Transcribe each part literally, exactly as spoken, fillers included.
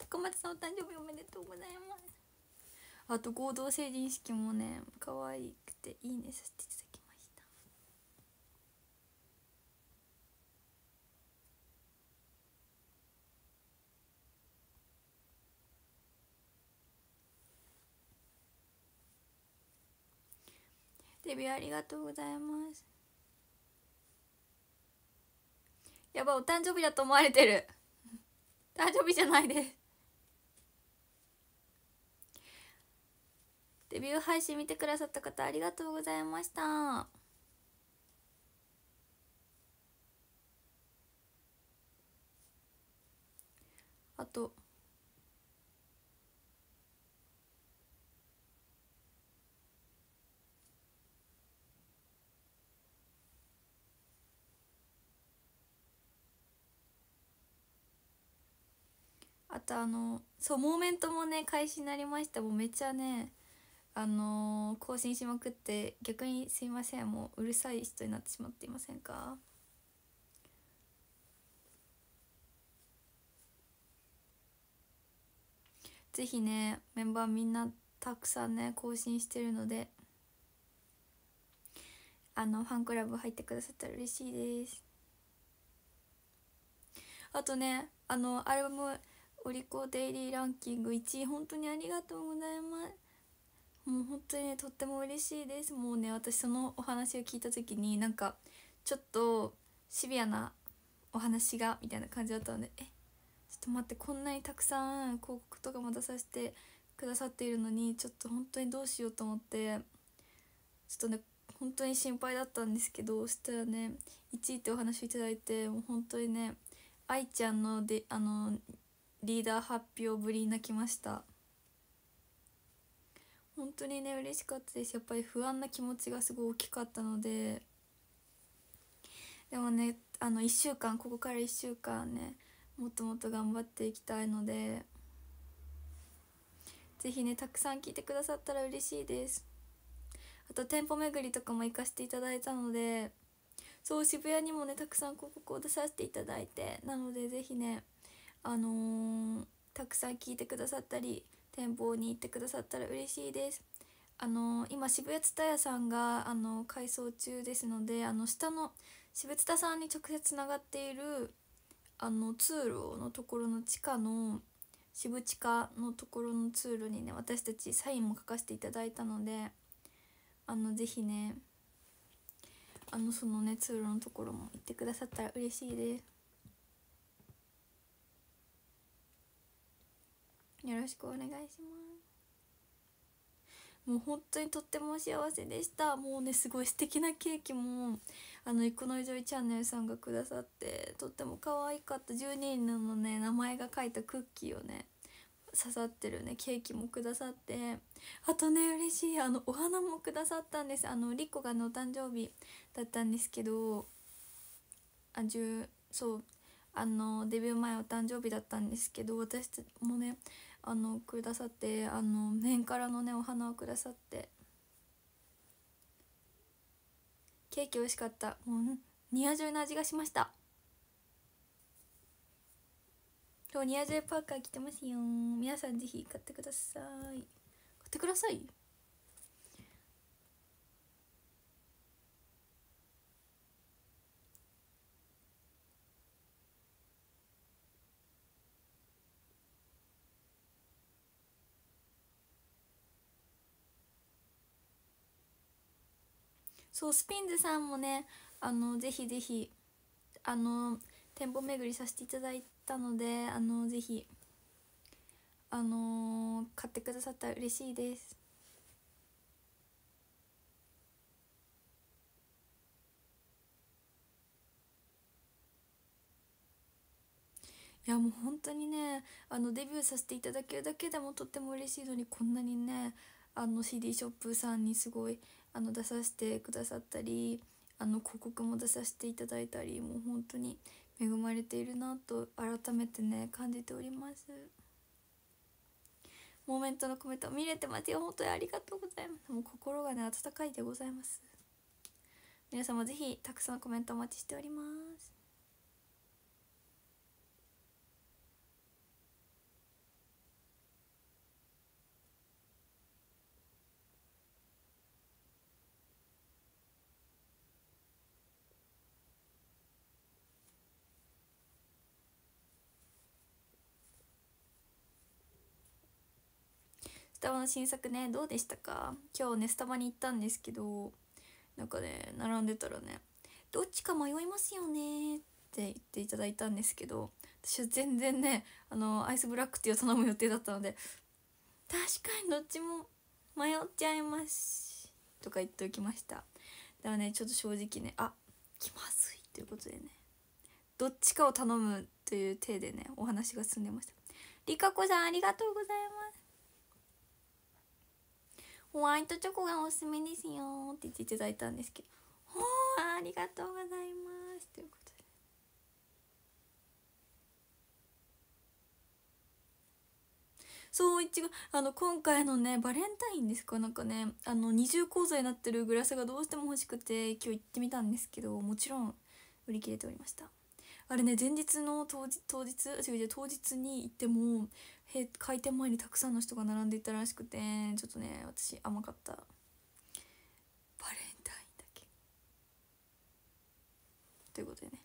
高松さんお誕生日おめでとうございます。あと合同成人式もね可愛くていいねさせていただきました。デビューありがとうございます。やばい、お誕生日だと思われてる。誕生日じゃないです。デビュー配信見てくださった方ありがとうございました。あとあとあのそうモーメントもね開始になりました。もうめっちゃねあのー、更新しまくって逆にすいません、もううるさい人になってしまっていませんか。ぜひねメンバーみんなたくさんね更新してるので、あのファンクラブ入ってくださったら嬉しいです。あとねあのアルバムオリコデイリーランキングいちい本当にありがとうございます。もう本当にねとっても嬉しいです。もうね私そのお話を聞いた時になんかちょっとシビアなお話がみたいな感じだったので、えちょっと待って、こんなにたくさん広告とかも出させてくださっているのにちょっと本当にどうしようと思ってちょっとね本当に心配だったんですけど、そしたらねいちいってお話をいただいて、もう本当にね愛ちゃんのであのリーダー発表ぶりに泣きました。本当にね嬉しかったです。やっぱり不安な気持ちがすごい大きかったので、でもねあのいっしゅうかんここからいっしゅうかんねもっともっと頑張っていきたいので、ぜひねたくさん聞いてくださったら嬉しいです。あと店舗巡りとかも行かせていただいたので、そう渋谷にもねたくさん広告を出させていただいて、なのでぜひねあのー、たくさん聞いてくださったり店舗に行ってくださったら嬉しいです。あのー、今渋谷蔦屋さんがあの改装中ですので、あの下の渋蔦さんに直接つながっているあの通路のところの地下の渋地下のところの通路にね私たちサインも書かせていただいたので、あのぜひねあのそのね通路のところも行ってくださったら嬉しいです。よろしくお願いします。もう本当にとっても幸せでした。もうねすごい素敵なケーキもあのいこのいジョイチャンネルさんがくださって、とっても可愛かったじゅうにんのね名前が書いたクッキーをね刺さってるねケーキもくださって、あとね嬉しいあのお花もくださったんです。あのリコがのお誕生日だったんですけど、あじゅうそうあのデビュー前お誕生日だったんですけど、私たちもねあのくださって、あの面からのねお花をくださって、ケーキ美味しかった。もうニアジョイの味がしました。今日ニアジョイパーカー着てますよ。皆さんぜひ買ってください。買ってください。そうスピンズさんもねあのぜひぜひあの店舗巡りさせていただいたので、あのぜひあのー、買ってくださったら嬉しいです。いやもう本当にねあのデビューさせていただけるだけでもとっても嬉しいのに、こんなにねあの シーディー ショップさんにすごいあの出させてくださったり、あの広告も出させていただいたり、もう本当に恵まれているなと改めてね感じております。モーメントのコメント見れてますよ。本当にありがとうございます。もう心がね温かいでございます。皆様ぜひたくさんコメントお待ちしております。 スタバの新作ねどうでしたか？今日ねスタバに行ったんですけど、なんかね並んでたらねどっちか迷いますよねって言っていただいたんですけど、私は全然ねあのアイスブラックティーを頼む予定だったので、確かにどっちも迷っちゃいますとか言っておきました。だからねちょっと正直ねあ気まずいということでねどっちかを頼むという体でねお話が進んでました。りかこさんありがとうございます。ホワイトチョコがおすすめですよって言っていただいたんですけど、ほーありがとうございますということで、そういちごあの今回のねバレンタインですかなんかねあの二重構造になってるグラスがどうしても欲しくて今日行ってみたんですけど、もちろん売り切れておりました。あれね前日の当日当日違う違う当日に行ってもへ開店前にたくさんの人が並んでいたらしくて、ちょっとね私甘かった。バレンタインだけということでね、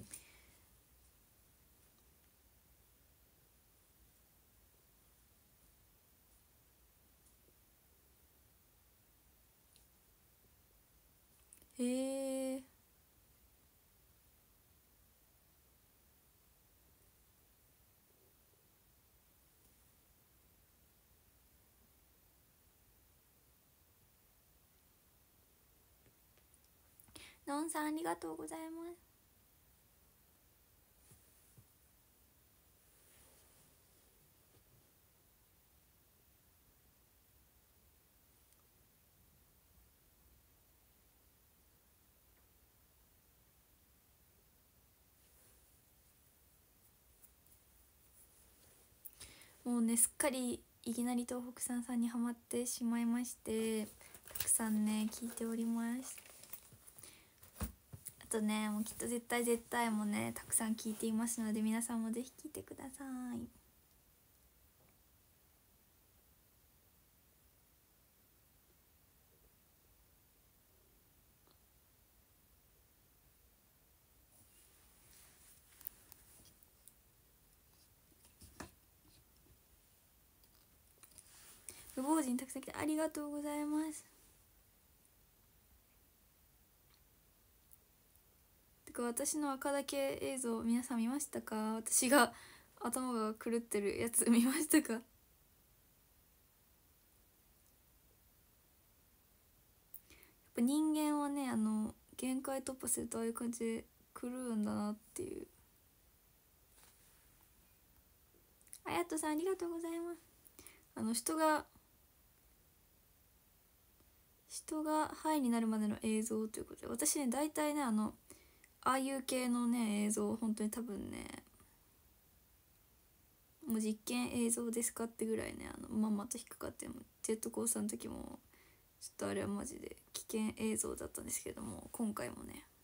へえのんさんありがとうございます。もうねすっかりいきなり東北さんさんにハマってしまいまして、たくさんね聞いております。あとねもうきっと絶対絶対もねたくさん聞いていますので、皆さんもぜひ聞いてください。無謀人たくさん来てありがとうございます。てか私の赤だけ映像皆さん見ましたか？私が頭が狂ってるやつ見ましたか？やっぱ人間はねあの限界突破するとああいう感じで狂うんだなっていう。あやとさんありがとうございます。あの人が人がハイになるまでの映像ということで、私ね大体ねあのああいう系のね映像本当に多分ねもう実験映像ですかってぐらいねあのまんまと引っかかってもジェットコースターの時もちょっとあれはマジで危険映像だったんですけども、今回もね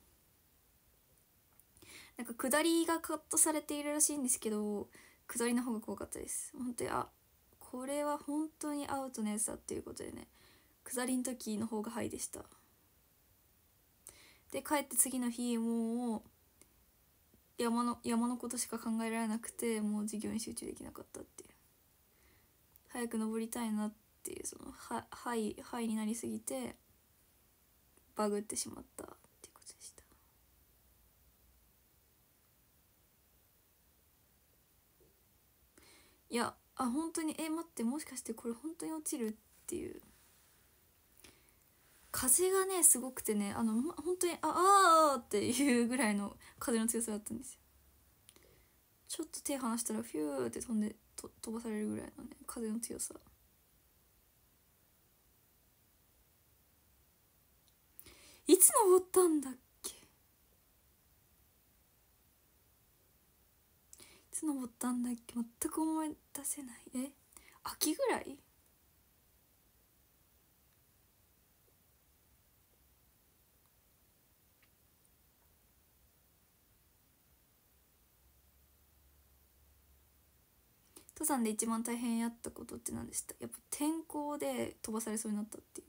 なんか下りがカットされているらしいんですけど、下りの方が怖かったです。本当にあこれは本当にアウトなやつだっていうことでね、下りの時の方がハイでした。で帰って次の日もう山の山のことしか考えられなくて、もう授業に集中できなかったっていう、早く登りたいなっていうそのハハイハイになりすぎてバグってしまったっていうことでした。いやあ本当にえ待ってもしかしてこれ本当に落ちるっていう、風がねすごくてねあの、ま、本当にああーっていうぐらいの風の強さだったんですよ。ちょっと手離したらフューって飛んでと飛ばされるぐらいのね風の強さ。いつ登ったんだっけ、いつ登ったんだっけ全く思い出せない。え秋ぐらい？登山で一番大変やったことって何でした？やっぱ天候で飛ばされそうになったっていう。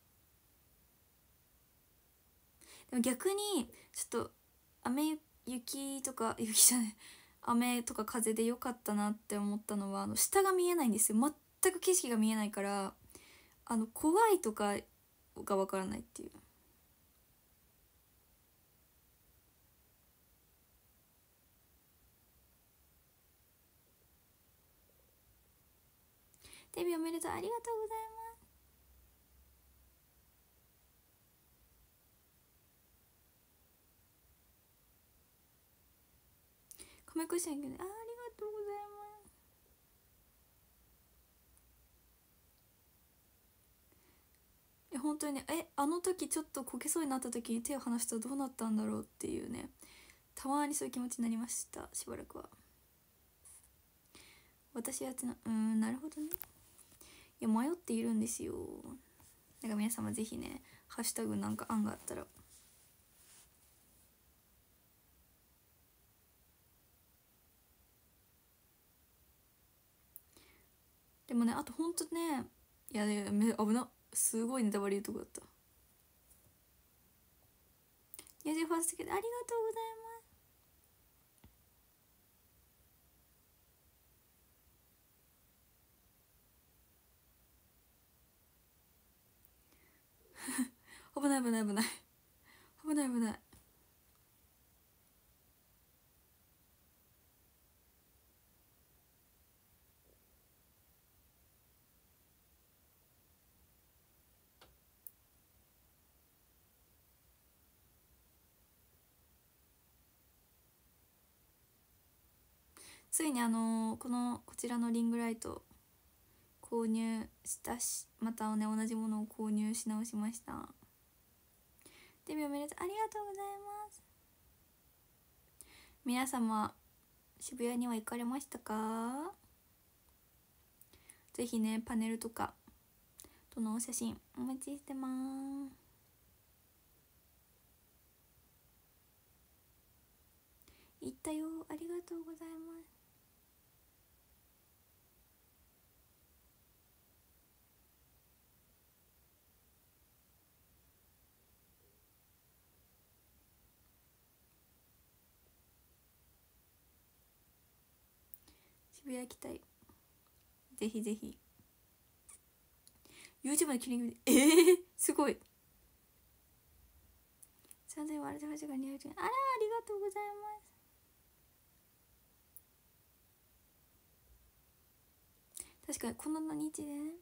でも逆にちょっと雨雪とか雪じゃない雨とか風で良かったなって思ったのは、あの下が見えないんですよ。 全く景色が見えないから、あの怖いとかがわからないっていう。デビューおめでとう、ありがとうございます。米クッション、あ、ありがとうございます。え、本当にね、え、あの時ちょっとこけそうになった時に手を離したらどうなったんだろうっていうね、たまにそういう気持ちになりました。しばらくは私やってな、うーん、なるほどね。いや、迷っているんですよ。だから皆様ぜひね、ハッシュタグなんか案があったら。でもね、あとほんとね、いやね、め危な、すごいネタバレ言うとこだった。ニュージーファーストケーありがとうございます。危ない危ない危ない危ない危ない。ついにあのー、このこちらのリングライト購入したし、またね同じものを購入し直しました。デビューおめでとう、ありがとうございます。皆様渋谷には行かれましたか？ぜひね、パネルとかとのお写真お待ちしてます。行ったよ、ありがとうございます。渋谷行きたい。ぜひぜひ YouTube のキリングえー、すごい。さんぜん割れてはちがにひゃくえん、あら、ありがとうございます。確かにこんな日でね、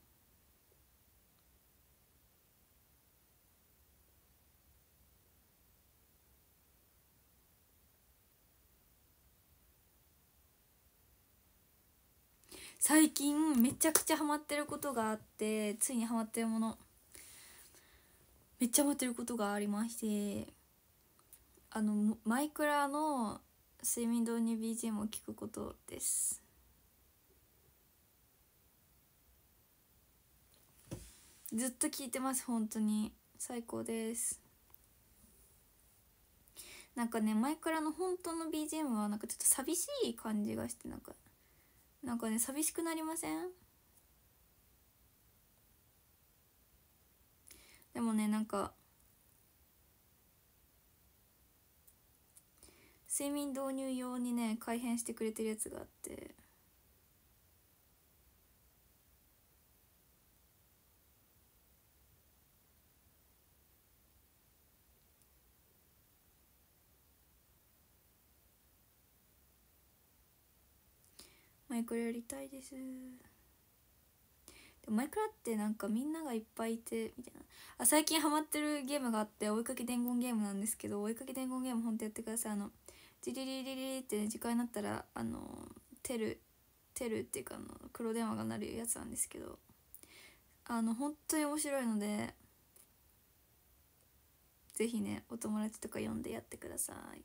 最近めちゃくちゃハマってることがあって、ついにハマってるものめっちゃハマってることがありまして、あのマイクラの睡眠導入 ビージーエム を聞くことです。ずっと聞いてます。本当に最高です。なんかね、マイクラの本当の ビージーエム はなんかちょっと寂しい感じがして、なんかなんかね、寂しくなりません？でもね、なんか睡眠導入用にね改変してくれてるやつがあって、マイクラやりたいです。でもマイクラってなんかみんながいっぱいいてみたいな。あ、最近ハマってるゲームがあって、追いかけ伝言ゲームなんですけど、追いかけ伝言ゲームほんとやってください。あのジリリリリって、ね、時間になったらあのテルテルっていうかあの黒電話が鳴るやつなんですけど、あの本当に面白いので、ぜひねお友達とか呼んでやってください。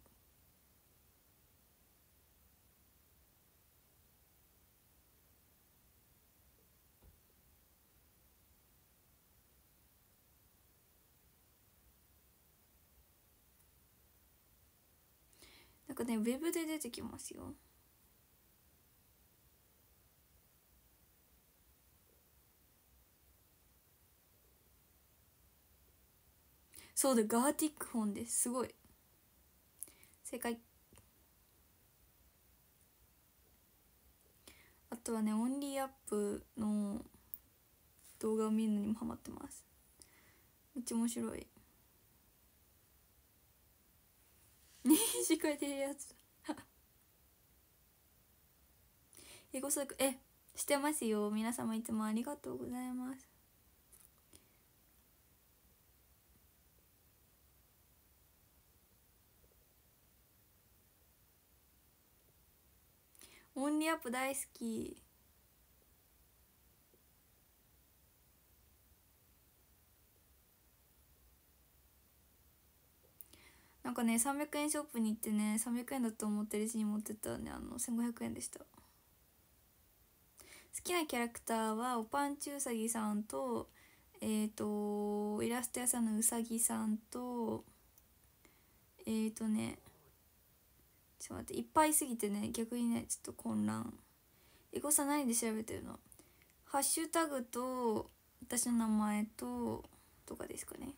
なんかね、ウェブで出てきますよ。そうで、ガーティックフォンです。すごい。正解。あとはねオンリーアップの動画を見るのにもハマってます。めっちゃ面白い。二次会でやつエゴサークえしてますよ。皆様いつもありがとうございます。オンリーアップ大好き。なんかねさんびゃくえんショップに行ってねさんびゃくえんだと思ってレジに持ってったらねあのせんごひゃくえんでした。好きなキャラクターはおぱんちうさぎさんとえっ、ー、とイラスト屋さんのうさぎさんとえっ、ー、とねちょっと待っていっぱいすぎてね逆にねちょっと混乱。エゴさ何で調べてるの？ハッシュタグと私の名前ととかですかね。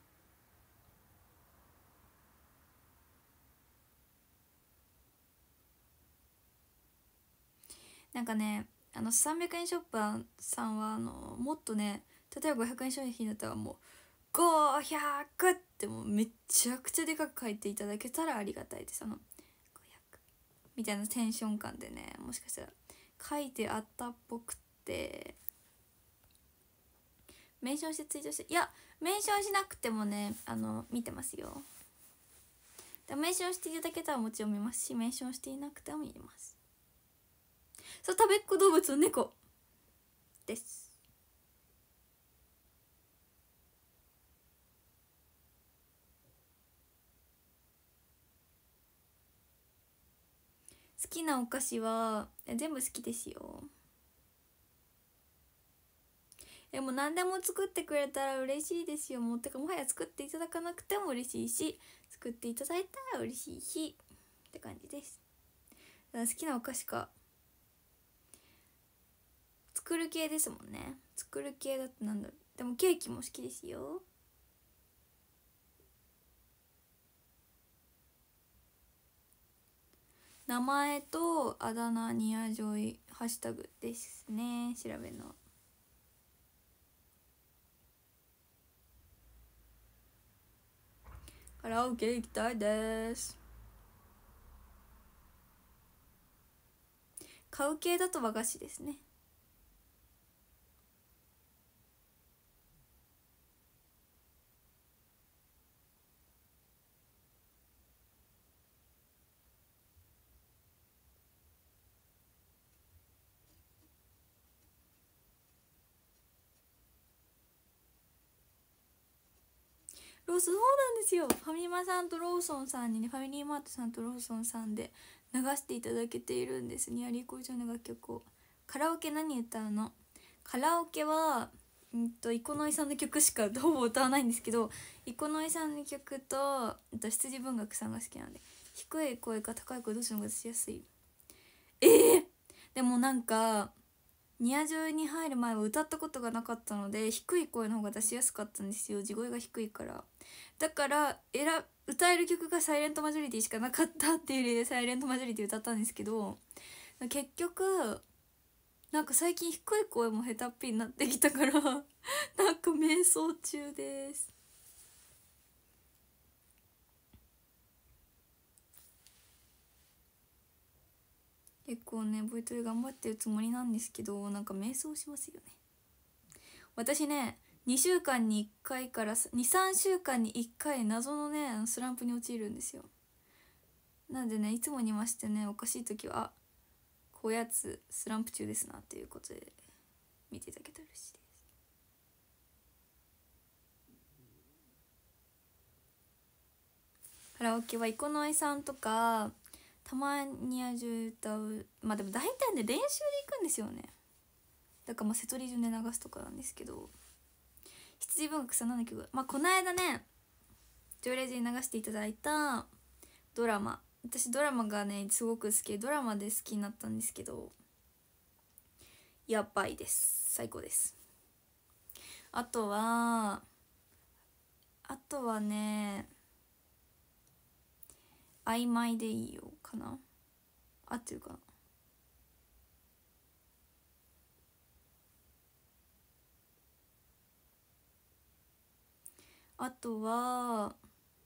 なんかねあのさんびゃくえんショップさんはあのもっとね例えばごひゃくえん商品だったらもうごひゃくってもうめちゃくちゃでかく書いていただけたらありがたいです。あのごひゃくみたいなテンション感でねもしかしたら書いてあったっぽくてメンションしてツイートしていやメンションしなくてもねあの見てますよ。でメンションしていただけたらもちろん見ますしメンションしていなくても見れます。そう食べっ子動物の猫です。好きなお菓子は全部好きですよ。でも何でも作ってくれたら嬉しいですよ。もうてかもはや作っていただかなくても嬉しいし作っていただいたら嬉しいしって感じです。だから好きなお菓子か作る系ですもんね。作る系だとなんだろうでもケーキも好きですよ。名前とあだ名ニアジョイハッシュタグですね調べるの。カラオケ行きたいです。買う系だと和菓子ですね。ロースそうなんですよ。ファミマさんとローソンさんにねファミリーマートさんとローソンさんで流していただけているんです。ニアリー工場の楽曲を。カラオケ何歌うの？カラオケはうんとイコノイさんの曲しかほぼ歌わないんですけどイコノイさんの曲と羊文学さんが好きなんで低い声か高い声どっちの方が出しやすい？えー、でもなんかニアジョイに入る前は歌ったことがなかったので低い声の方が出しやすかったんですよ。地声が低いから。だから選歌える曲がサイレントマジョリティしかなかったっていう理由でサイレントマジョリティ歌ったんですけど結局なんか最近低い声も下手っぴになってきたからなんか瞑想中です。結構ねボイトレ頑張ってるつもりなんですけどなんか瞑想しますよね。私ねにしゅうかんにいっかいからにさんしゅうかんにいっかい謎のねスランプに陥るんですよ。なんでねいつもにましてねおかしい時はあこうやつスランプ中ですなっていうことで見ていただけたら嬉しいです。カラオケはイコノイさんとかたまにやじゅ歌うまあでも大体ね練習で行くんですよね。だからまあセトリ順で流すとかなんですけど羊文学さんなんだけどまあこの間ねジョレジに流していただいたドラマ私ドラマがねすごく好きドラマで好きになったんですけどやばいです最高です。あとはあとはね曖昧でいいよかな合ってるかなあとは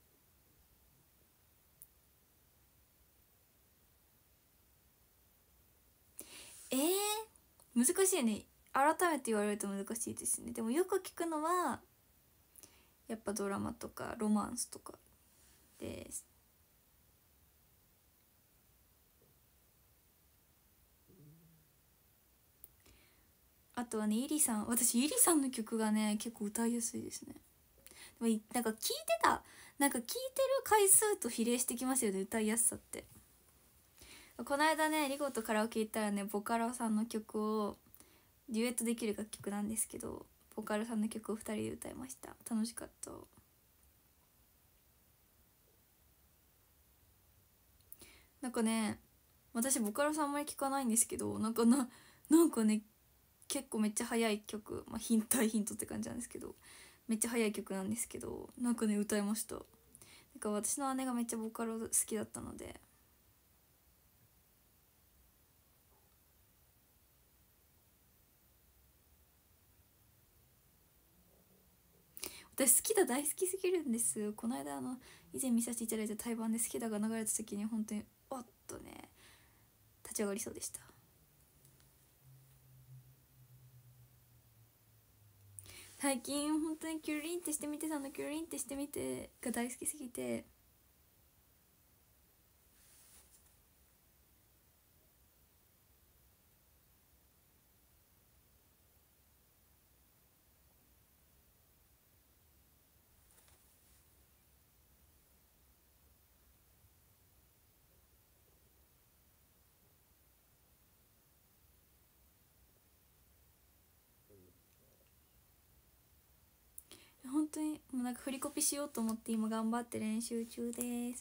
えー、難しいね。改めて言われると難しいですね。でもよく聞くのはやっぱドラマとかロマンスとかです。あとはね、イリさん、私イリさんの曲がね結構歌いやすいですね。でもなんか聞いてたなんか聞いてる回数と比例してきますよね、歌いやすさって。この間ねリゴとカラオケ行ったらね、ボカロさんの曲をデュエットできる楽曲なんですけど、ボカロさんの曲をふたりで歌いました。楽しかった。なんかね、私ボカロさんあんまり聞かないんですけど、なんかななんかね結構めっちゃ速い曲、まあヒントヒントって感じなんですけど、めっちゃ速い曲なんですけど、なんかね歌いました。なんか私の姉がめっちゃボカロ好きだったので。私好きだ大好きすぎるんです。この間あの以前見させていただいた対バンで好きだが流れた時に本当におっとね立ち上がりそうでした。最近本当にキュルリンってしてみてさんのキュルリンってしてみてが大好きすぎて、本当にもうなんか振りコピしようと思って今頑張って練習中です。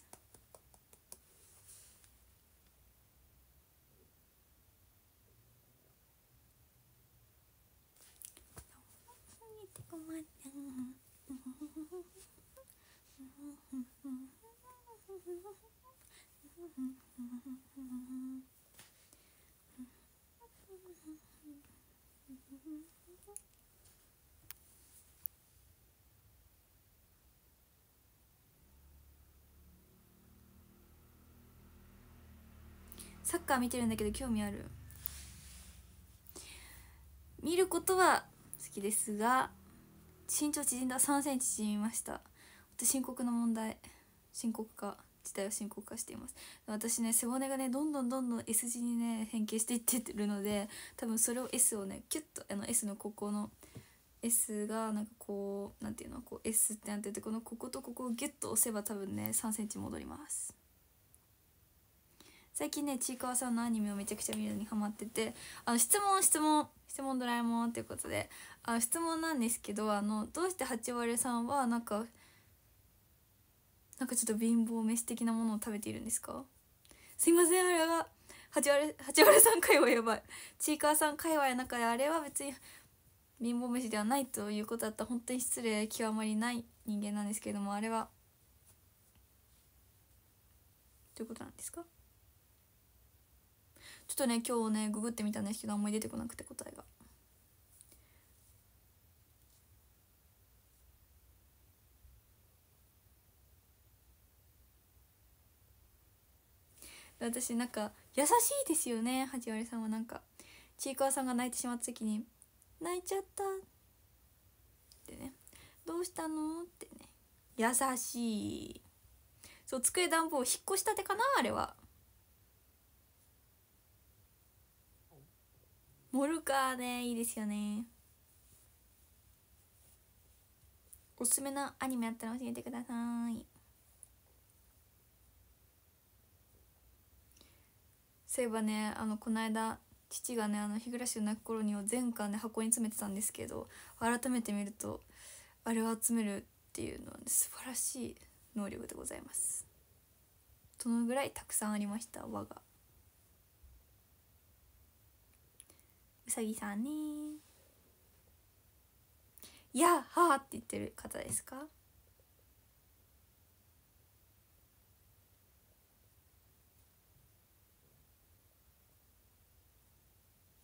サッカー見てるんだけど興味ある？見ることは好きですが、身長縮んださんセンチ縮みました。深刻な問題、深刻化事態は深刻化しています。私ね背骨がねどんどんどんどん S 字にね変形していってるので、多分それを S をねキュッとあの S のここの S がなんかこうなんていうのこう S ってなってて、このこことここをギュッと押せば多分ねさんセンチ戻ります。最近ねちいかわさんのアニメをめちゃくちゃ見るのにハマってて、あの質問質問質問ドラえもんということで、あの質問なんですけど、あのどうして八割さんはなんかなんかちょっと貧乏飯的なものを食べているんですか？すいません、あれは八割八割さん界隈やばい、ちいかわさん界隈の中であれは別に貧乏飯ではないということだったら本当に失礼極まりない人間なんですけれども、あれはどういうことなんですか？ちょっとね今日ねググってみたんですけどあんまり出てこなくて答えが。私なんか優しいですよね、八割さんは。なんかちいかわさんが泣いてしまった時に「泣いちゃった」ってね「どうしたの?」ってね優しい。そう、机暖房引っ越したてかな、あれは。モルカーねいいですよね。おすすめのアニメあったら教えてください。そういえばねあのこの間父がねあの日暮らしを泣く頃にを全巻で箱に詰めてたんですけど、改めて見るとあれを集めるっていうのは、ね、素晴らしい能力でございます。そのぐらいたくさんありました。我がうさぎさんね。いやはーって言ってる方ですか？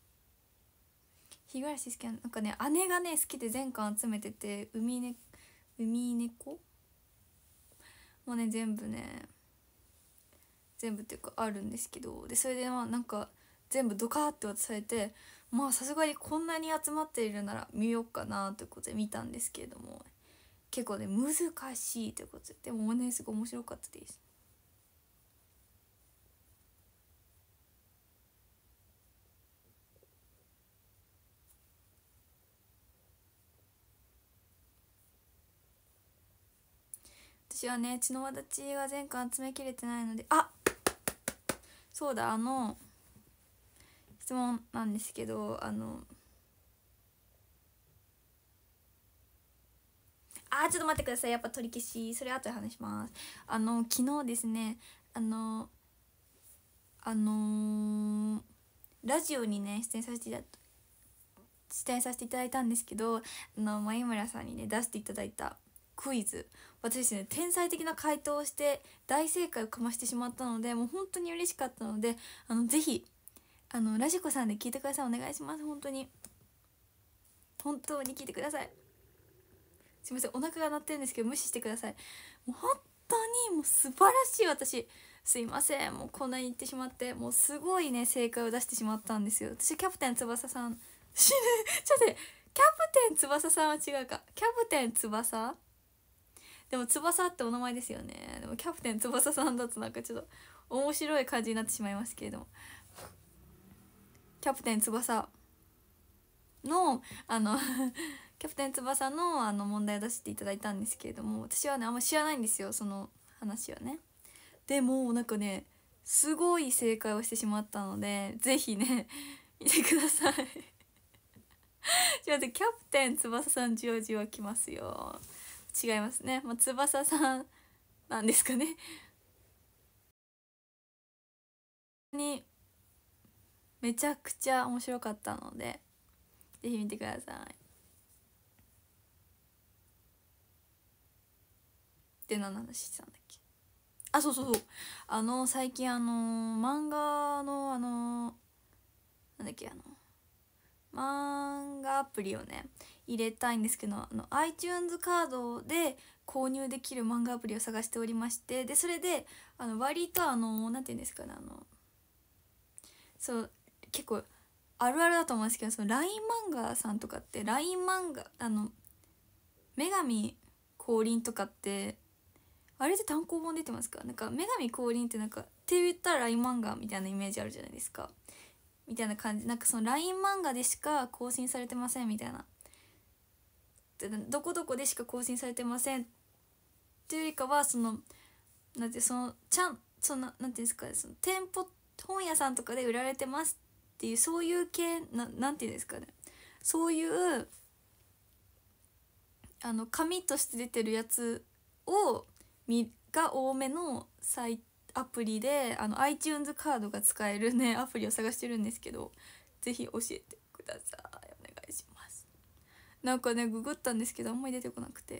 日暮らし好きな、なんかね姉がね好きで全巻集めてて、海ね海猫もね全部ね全部っていうかあるんですけど、でそれでまあなんか全部ドカーって渡されて、まあさすがにこんなに集まっているなら見ようかなということで見たんですけれども、結構ね難しいということで、でもねすごい面白かったです。私はね血の輪立ちが前回集めきれてないので、あそうだ、あの質問なんですけど、あのあーちょっと待ってください、やっぱ取り消し、それ後で話します。あの昨日ですね、あのあのー、ラジオにね出演させていただ出演させていただいたんですけど、あの眉村さんにね出していただいたクイズ、私ですね天才的な回答をして大正解をかましてしまったので、もう本当に嬉しかったので、あのぜひあのラジコさんで聞いてください、お願いします。本当に本当に聞いてください。すいません、お腹が鳴ってるんですけど無視してください。もう本当にもう素晴らしい、私すいません、もうこんなに言ってしまって、もうすごいね正解を出してしまったんですよ。私キャプテン翼さん死ぬちょっと待って、キャプテン翼さんは違うか、キャプテン翼でも翼ってお名前ですよね。でもキャプテン翼さんだとなんかちょっと面白い感じになってしまいますけれども、キャプテン翼のあのキャプテン翼のあの問題を出していただいたんですけれども、私はねあんま知らないんですよ、その話はね。でもなんかねすごい正解をしてしまったので、ぜひね見てくださいすいません、キャプテン翼さんじわじわきますよ。違いますね、まあ、翼さんなんですかねにめちゃくちゃ面白かったのでぜひ見てください。で何の話してたんだっけ。あ、そうそうそう、あの最近あの漫画のあのなんだっけ、あの漫画アプリをね入れたいんですけど、あの iTunes カードで購入できる漫画アプリを探しておりまして、でそれであの割とあのなんていうんですかね、あのそう結構あるあるだと思うんですけど、その ライン 漫画さんとかって ライン 漫画あの女神降臨とかってあれで単行本出てますか。なんか女神降臨ってなんかって言ったら ライン 漫画みたいなイメージあるじゃないですか、みたいな感じ、なんかその ライン 漫画でしか更新されてませんみたいな、どこどこでしか更新されてませんっていうよりかは、そのなんてそのちゃんそのなんていうんですかね、その店舗本屋さんとかで売られてますっていうそういう系な、なんていうんですかね、そういうあの紙として出てるやつを見が多めのサイアプリで、あの iTunes カードが使えるねアプリを探してるんですけど、ぜひ教えてください、お願いします。なんかねググったんですけどあんまり出てこなくて、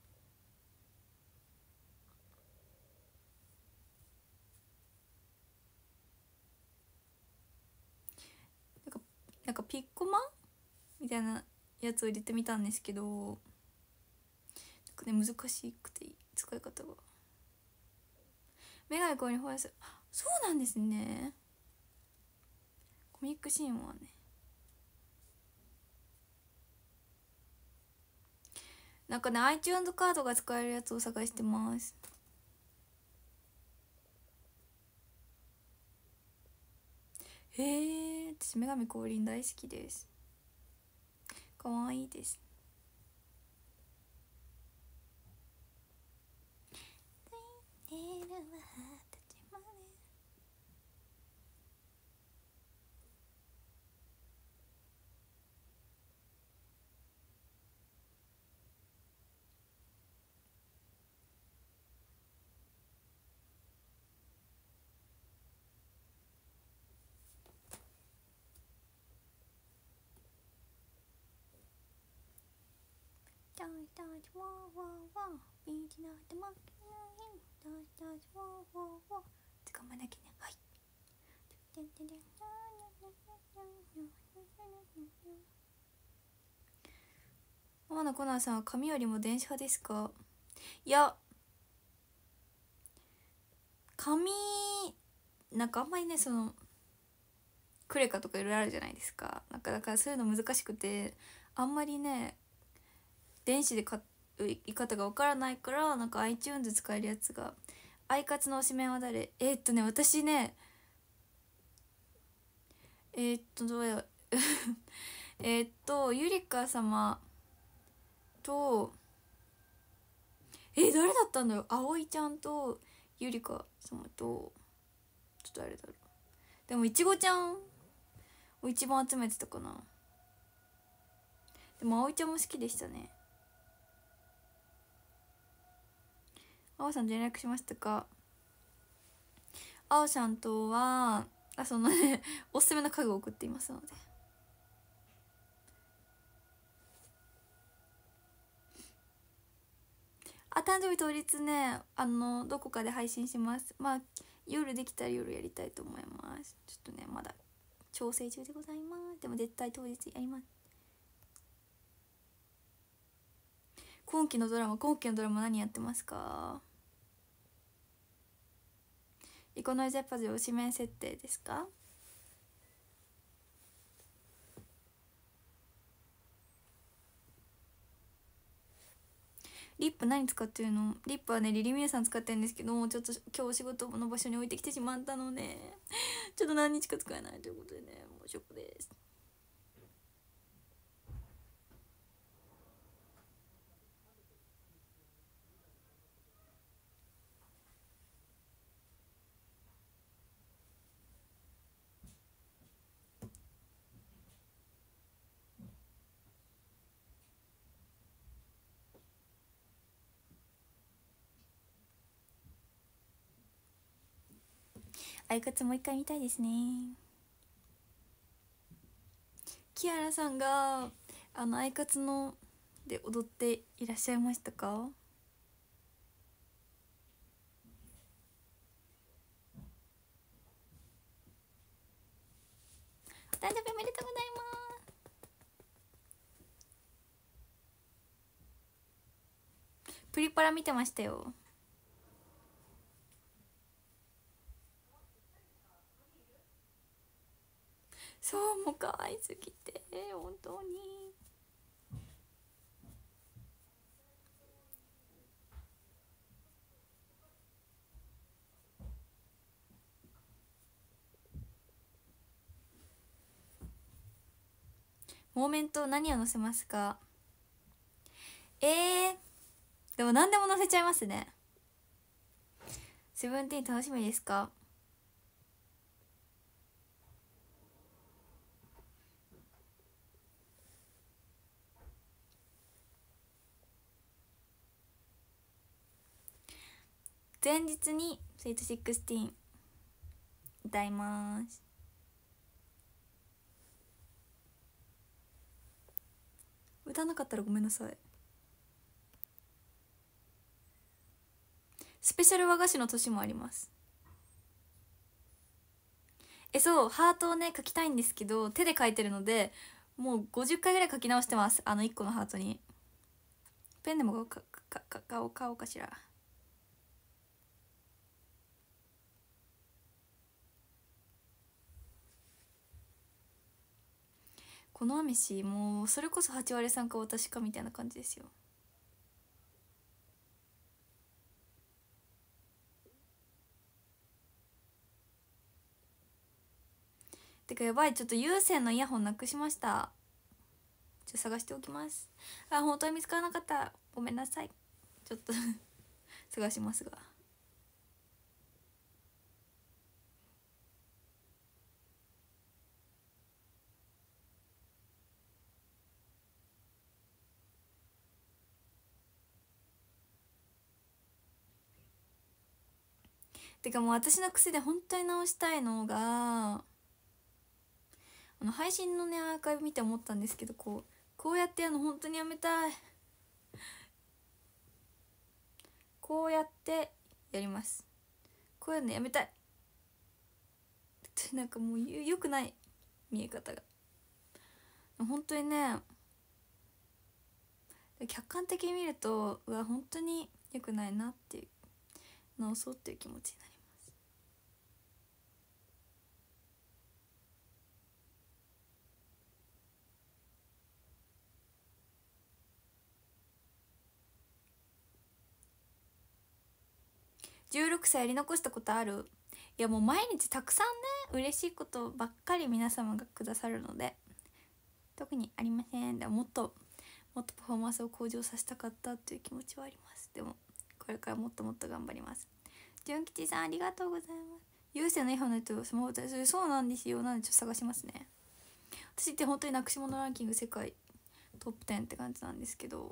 なんかなんかピッコマみたいなやつを入れてみたんですけど、なんかね難しくて使い方が。メガネこうにほやす、そうなんですね、コミックシーンはね。なんかね iTunes カードが使えるやつを探してます。へえ、私女神降臨大好きです、かわいいです。捕まえなきゃね。はい。 天野コナーさんは紙よりも電子派ですか？いや、紙なんかあんまりね、そのクレカとかいろいろあるじゃないですか。なんかだからそういうの難しくて、あんまりね電子で買い方がわからないから、なんか iTunes 使えるやつが。アイカツの推しメンは誰？えー、っとね私ねえー、っとどうやえっとゆりか様と、えー、誰だったんだろう。葵ちゃんとゆりか様と、ちょっと誰だろう。でもいちごちゃんを一番集めてたかな。でも葵ちゃんも好きでしたね。あおさんと連絡しましたか？あおさんとはあそのねおすすめの家具を送っていますので。あ、誕生日当日ね、あのどこかで配信します。まあ夜できたら夜やりたいと思います。ちょっとねまだ調整中でございます。でも絶対当日やります。今期のドラマ今期のドラマ何やってますか？イコノイゼパズル推しメン設定ですか？リップ何使ってるの？リップはねリリミューさん使ってるんですけど、ちょっと今日お仕事の場所に置いてきてしまったのでちょっと何日か使えないということでね、もうショックです。アイカツもう一回見たいですね。キアラさんがあのアイカツので踊っていらっしゃいましたか？お誕生日おめでとうございます。プリパラ見てましたよ。そうもう可愛すぎて本当に。モーメント何を載せますか？えー、でも何でも載せちゃいますね。セブンティーン楽しみですか？前日にスイートシックスティーン歌います。歌わなかったらごめんなさい。スペシャル和菓子の年もあります。えそうハートをね描きたいんですけど手で描いてるのでもうごじゅっかいぐらい描き直してます。あのいっこのハートに。ペンでもかかか買おう買おうかしら。このアメシもうそれこそはち割さんか私かみたいな感じですよ。てかやばい、ちょっと有線のイヤホンなくしました。ちょっと探しておきます。あ本当に見つからなかった、ごめんなさい。ちょっと探しますが。てかもう私の癖で本当に直したいのが、あの配信のねアーカイブ見て思ったんですけど、こうこうやってやるの本当にやめたい。こうやってやります。こうやるのやめたい。なんかもうよくない見え方が。本当にね客観的に見るとうわ本当に良くないなっていう直そうっていう気持ちになります。じゅうろくさいやり残したことある？いやもう毎日たくさんね嬉しいことばっかり皆様がくださるので特にありません。でももっともっとパフォーマンスを向上させたかったっていう気持ちはあります。でもこれからもっともっと頑張ります。純吉さんありがとうございます。有線のイヤホンの人スマホでそうなんですよ。なんでちょっと探しますね。私って本当になくし物ランキング世界トップじゅうって感じなんですけど、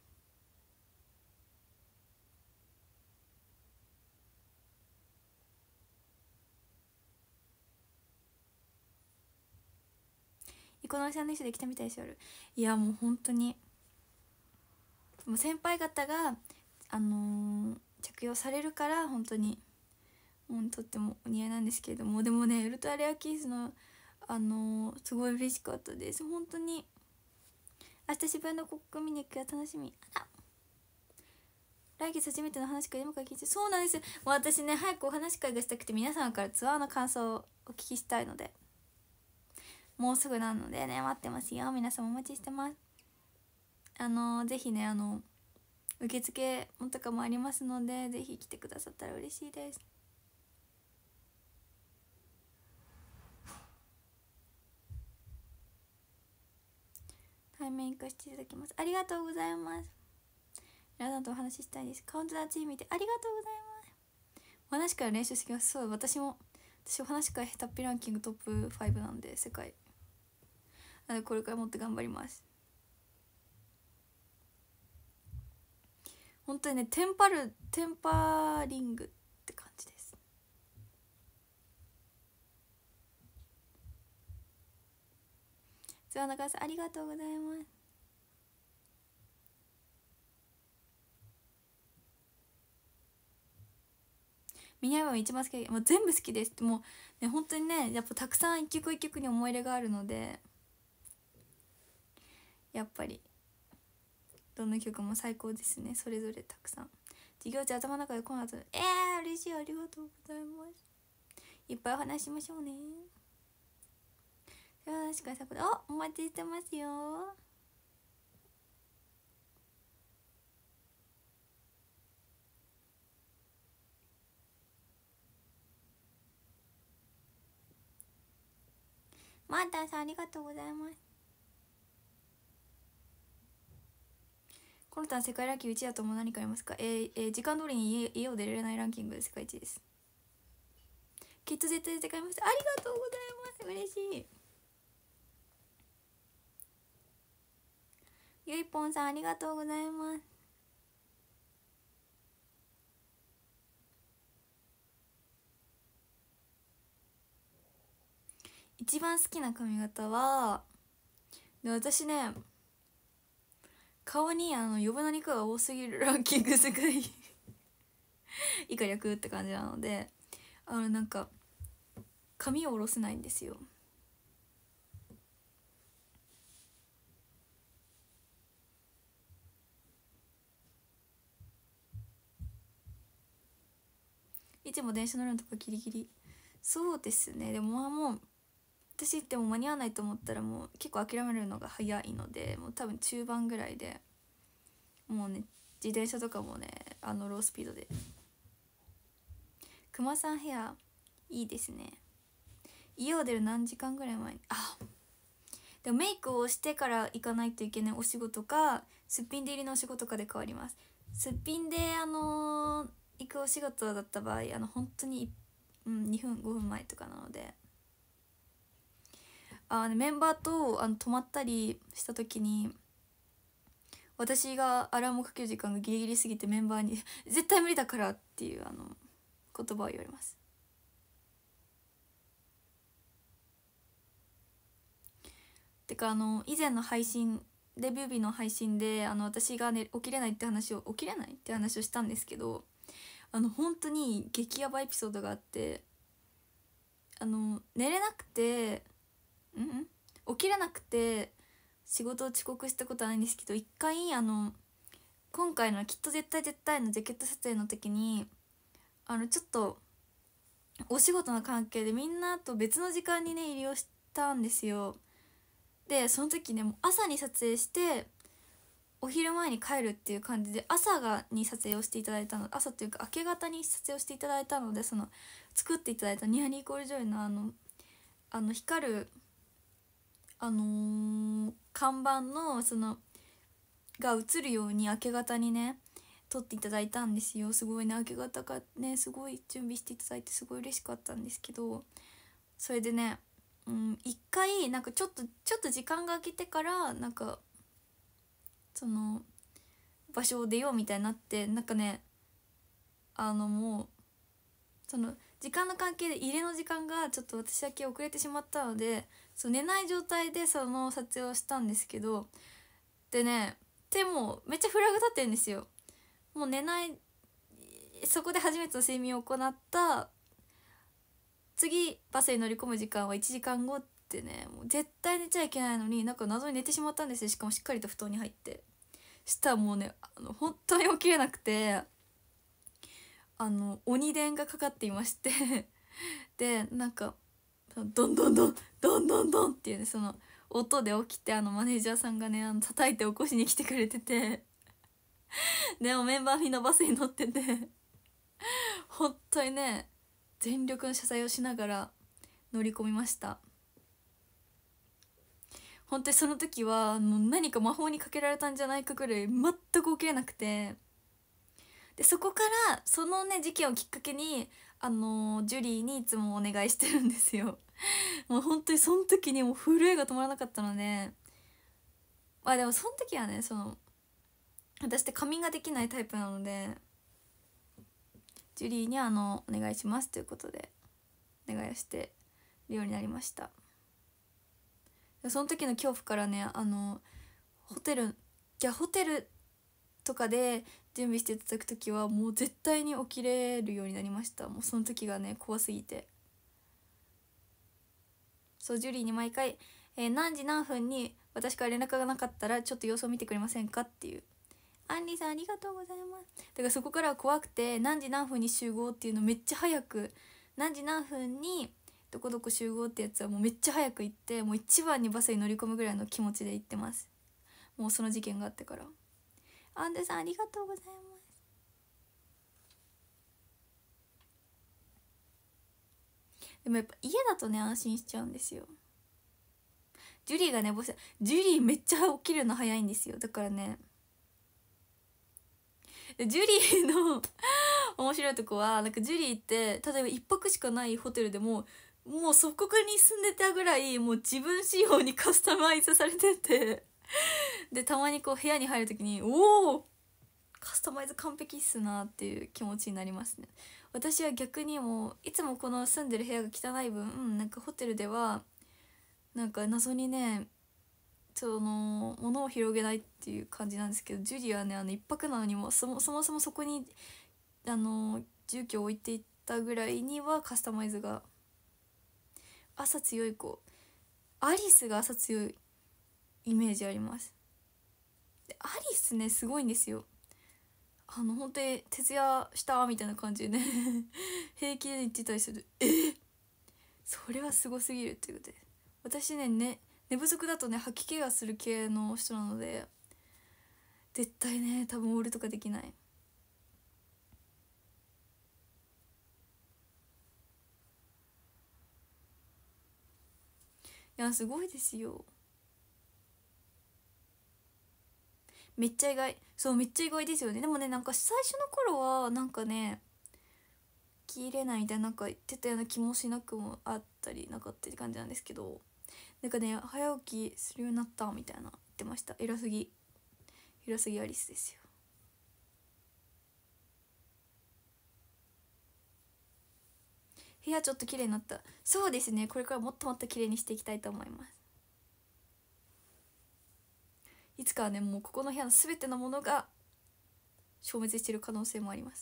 イコノミさんの人で来たみたいですよ。いやもう本当にもう先輩方があのー、着用されるから本当にもうとってもお似合いなんですけれども、でもねウルトラレアケースのあのー、すごい嬉しかったです。本当に明日渋谷の国民見に行くよ、楽しみ。あら来月初めての話会今から聞いて、そうなんです。もう私ね早くお話会がしたくて皆様からツアーの感想をお聞きしたいので、もうすぐなのでね待ってますよ。皆様お待ちしてます。あのー、ぜひねあの受付もとかもありますのでぜひ来てくださったら嬉しいです。対面行かせていただきます。ありがとうございます。皆さんとお話ししたいです。カウントダウンチーム見てありがとうございます。お話から練習してきます。そう私も私お話からヘタっぴランキングトップファイブなんで世界なのでこれからもっと頑張ります。本当にねテンパるテンパリングって感じです。ツアーの方ありがとうございます。ミニアルバム一番好き、もう全部好きです。もうね本当にねやっぱたくさん一曲一曲に思い入れがあるのでやっぱりどの曲も最高ですね。それぞれたくさん授業中頭の中でこの後えー嬉しいありがとうございます。いっぱいお話しましょうね。よしかさこでおお待ちしてますよ。マータンさんありがとうございます。このたん世界ランキングいちだとも何かありますか？えーえー、時間通りに家家を出れないランキングで世界一です。きっと絶対出て買いました。ありがとうございます。嬉しい。ゆいぽんさんありがとうございます。一番好きな髪型はで私ね顔にあの余分な肉が多すぎるランキング世界以下略って感じなのであのなんか髪を下ろせないんですよ。いつも電車乗るのとかギリギリそうですね。でもまあもう私っても間に合わないと思ったらもう結構諦めるのが早いのでもう多分中盤ぐらいでもうね自転車とかもねあのロースピードで。くまさんヘアいいですね。家を出る何時間ぐらい前にあでもメイクをしてから行かないといけないお仕事かすっぴんで入りのお仕事かで変わります。すっぴんであのー、行くお仕事だった場合あの本当に、うん、にふんごふんまえとかなのであメンバーとあの泊まったりした時に私がアラームをかける時間がギリギリすぎてメンバーに「絶対無理だから」っていうあの言葉を言われます。てかあの以前の配信デビュー日の配信であの私が、ね、起きれないって話を起きれないって話をしたんですけどあの本当に激ヤバエピソードがあってあの寝れなくてうん起きれなくて仕事を遅刻したことはないんですけど、一回あの今回のきっと絶対絶対のジャケット撮影の時にあのちょっとお仕事の関係でみんなと別の時間にね入りをしたんですよ。でその時ねもう朝に撮影してお昼前に帰るっていう感じで、朝がに撮影をしていただいたの、朝というか明け方に撮影をしていただいたので、その作っていただいたニアリーイコールジョイのあのあの光るあのー、看板のそのが映るように明け方にね撮っていただいたんですよ。すごいね明け方がねすごい準備していただいてすごい嬉しかったんですけど、それでねうん一回なんかちょっとちょっと時間が空けてからなんかその場所を出ようみたいになって、なんかねあのもうその時間の関係で入れの時間がちょっと私だけ遅れてしまったので、そう寝ない状態でその撮影をしたんですけど、でね手もめっちゃフラグ立ってるんですよ。もう寝ない、そこで初めての睡眠を行った次バスに乗り込む時間はいちじかんごってね、もう絶対寝ちゃいけないのになんか謎に寝てしまったんですよ。しかもしっかりと布団に入って、したらもうねあの本当に起きれなくて、あの鬼電がかかっていましてでなんかドンドンドンドンドンドンっていうねその音で起きて、あのマネージャーさんがねあの叩いて起こしに来てくれててでもメンバーみんなバスに乗ってて本当にね全力の謝罪をしながら乗り込みました。本当にその時はあの何か魔法にかけられたんじゃないかぐらい全く起きれなくて、でそこからそのね事件をきっかけにあのジュリーにいつもお願いしてるんですよもう本当にその時にもう震えが止まらなかったので、まあでもその時はねその私って仮眠ができないタイプなので、ジュリーにあのお願いしますということでお願いをしてるようになりました。その時の恐怖からねあのホテルいやホテルとかで準備していただく時はもう絶対に起きれるようになりました。もうその時がね怖すぎて、そうジュリーに毎回、えー、何時何分に私から連絡がなかったらちょっと様子を見てくれませんかっていう。アンリさんありがとうございます。だからそこからは怖くて何時何分に集合っていうのめっちゃ早く、何時何分にどこどこ集合ってやつはもうめっちゃ早く行って、もう一番にバスに乗り込むぐらいの気持ちで行ってます。もうその事件があってから。アンデさんありがとうございます。でもやっぱ家だとね安心しちゃうんですよ。ジュリーがねボスジュリーめっちゃ起きるの早いんですよ。だからねジュリーの面白いとこはなんかジュリーって例えば一泊しかないホテルでももうそこに住んでたぐらいもう自分仕様にカスタマイズされててでたまにこう部屋に入る時におおカスタマイズ完璧っすなっていう気持ちになりますね。私は逆にもういつもこの住んでる部屋が汚い分、うん、なんかホテルではなんか謎にねその物を広げないっていう感じなんですけど、ジュリーはねあの一泊なのにもそもそもそもそこにあの住居を置いていったぐらいにはカスタマイズが朝強い子、アリスが朝強いイメージあります。でアリスねすごいんですよ。あの本当に徹夜したみたいな感じでね平気で言ってたりする。えそれはすごすぎるっていうことで、私ねね寝不足だとね吐き気がする系の人なので絶対ね多分オールとかできない。いやすごいですよ。めっちゃ意外、そうめっちゃ意外ですよね。でもねなんか最初の頃はなんかね起きれないみたいななんか言ってたような気もしなくもあったりなかったって感じなんですけど、なんかね早起きするようになったみたいな言ってました。偉すぎ偉すぎアリスですよ。部屋ちょっと綺麗になった。そうですね、これからもっともっと綺麗にしていきたいと思います。いつかはねもうここの部屋の全てのものが消滅している可能性もあります。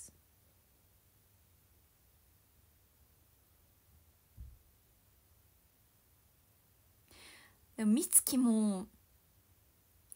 でも美月も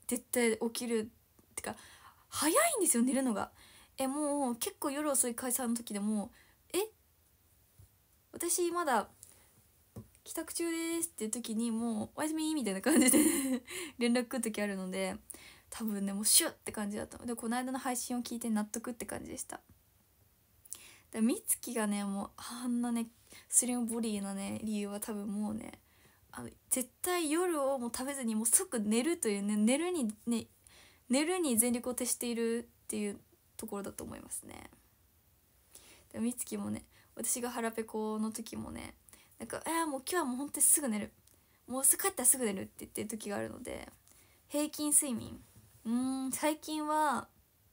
絶対起きるってか早いんですよ寝るのが。えもう結構夜遅い会社の時でもえ私まだ帰宅中ですっていう時にもうおやすみみたいな感じで連絡来る時あるので、多分ねもうシュッって感じだったので、この間の配信を聞いて納得って感じでした。で美月がねもうあんなねスリムボディなね理由は多分もうねあの絶対夜をもう食べずにもう即寝るというね寝るにね寝るに全力を徹しているっていうところだと思いますね。で美月もね私が腹ペコの時もねなんか「えー、もう今日はもう本当にすぐ寝るもう帰ったらすぐ寝る」って言ってる時があるので、平均睡眠うーん最近は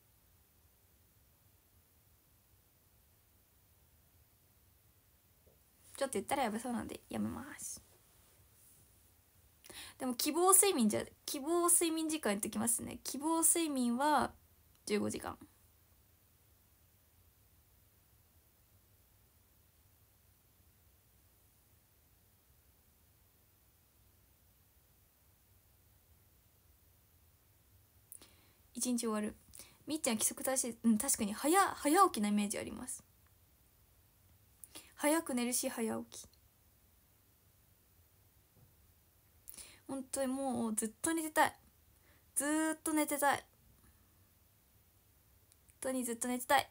ちょっと言ったらやばそうなんでやめます。でも希望睡眠じゃ希望睡眠時間言ってきますね。希望睡眠はじゅうごじかん。一日終わる。みっちゃん規則正しい。うん確かに早早起きなイメージあります。早く寝るし早起き。本当にもうずっと寝てたい。ずーっと寝てたい。本当にずっと寝てたい。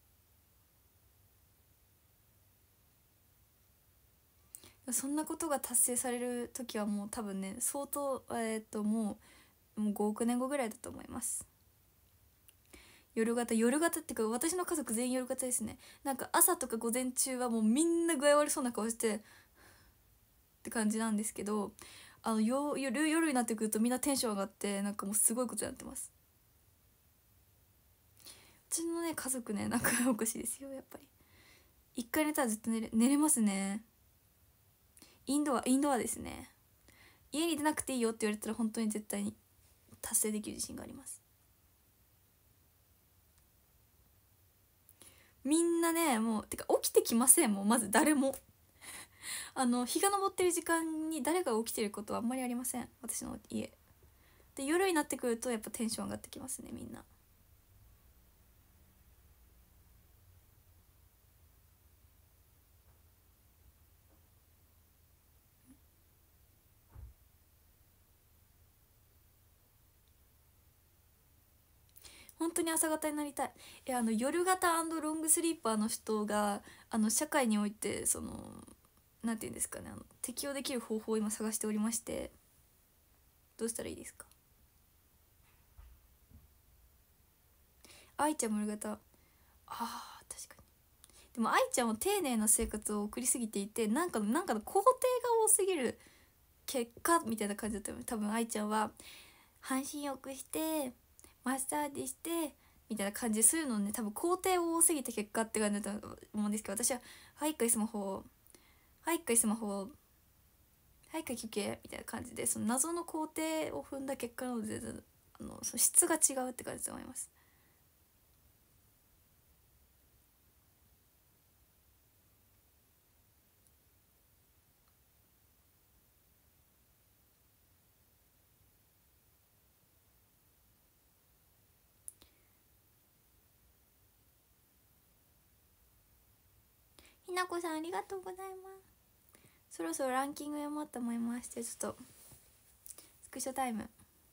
そんなことが達成される時はもう多分ね相当えー、っともうもうごおく年後ぐらいだと思います。夜型夜型っていうか私の家族全員夜型ですね。なんか朝とか午前中はもうみんな具合悪そうな顔してって感じなんですけど、あの夜夜になってくるとみんなテンション上がってなんかもうすごいことになってます。うちのね家族ねなんかおかしいですよやっぱり。一回寝たらずっと寝れ寝れますね。インドアインドアですね。家に出なくていいよって言われたら本当に絶対に達成できる自信があります。みんなねもうてか起きてきません。もうまず誰もあの日が昇ってる時間に誰が起きてることはあんまりありません私の家で。夜になってくるとやっぱテンション上がってきますねみんな。本当に朝方になりたい。えあの夜型ロングスリーパーの人があの社会においてそのなんていうんですかねあの適用できる方法を今探しておりまして、どうしたらいいですか。愛ちゃんも夜型。あー確かに。でも愛ちゃんも丁寧な生活を送りすぎていてなんかなんかの工程が多すぎる結果みたいな感じだったよね。多分愛ちゃんは半身浴してマッサージしてみたいな感じで、そういうのね多分工程多すぎて結果って感じだと思うんですけど、私は「はい一回スマホはい一回スマホはい一回休憩」みたいな感じでその謎の工程を踏んだ結果なので、あのその質が違うって感じだと思います。ひなこさんありがとうございます。そろそろランキング読もうと思いまして、ちょっとスクショタイム。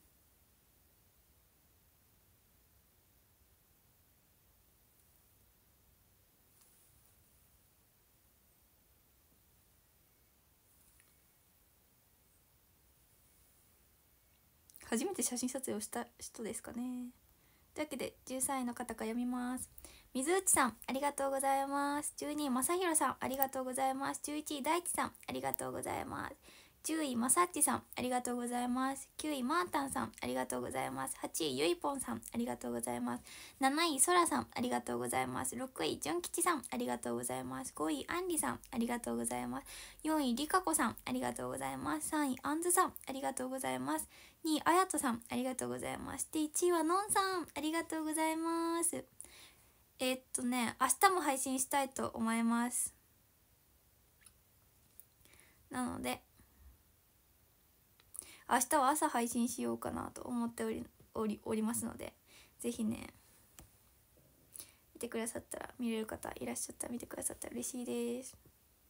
初めて写真撮影をした人ですかね。というわけでじゅうさんいの方から読みます。水内さんありがとうございます。じゅうにいまさひろさんありがとうございます。じゅういちい大地さんありがとうございます。じゅういまさっちさんありがとうございます。きゅういマータンさんありがとうございます。はちいゆいぽんさんありがとうございます。なないそらさんありがとうございます。ろくいじゅんきちさんありがとうございます。ごいあんりさんありがとうございます。よんいりかこさんありがとうございます。さんいあんずさんありがとうございます。にいあやとさんありがとうございます。でいちいはのんさんありがとうございます。えー、っとね明日も配信したいと思います。なので明日は朝配信しようかなと思っておりおりおりますので、ぜひね見てくださったら、見れる方いらっしゃったら見てくださったら嬉しいです。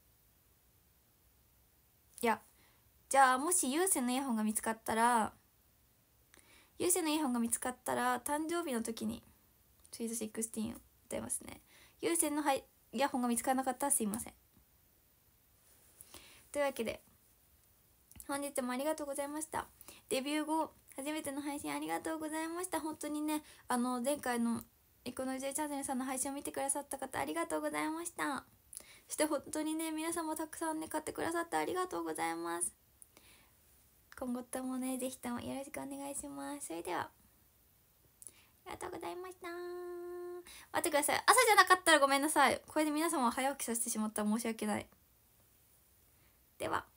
いやじゃあもし有線のイヤホンが見つかったら有線のイヤホンが見つかったら誕生日の時にスイートじゅうろくを歌いますね。有線のイヤホンが見つからなかったらすいません。というわけで本日もありがとうございました。デビュー後初めての配信ありがとうございました。本当にね、あの前回のエコノジェチャンネルさんの配信を見てくださった方ありがとうございました。そして本当にね皆さんもたくさんね買ってくださってありがとうございます。今後ともねぜひともよろしくお願いします。それではありがとうございました。待ってください、朝じゃなかったらごめんなさい。これで皆様を早起きさせてしまったら申し訳ない。では。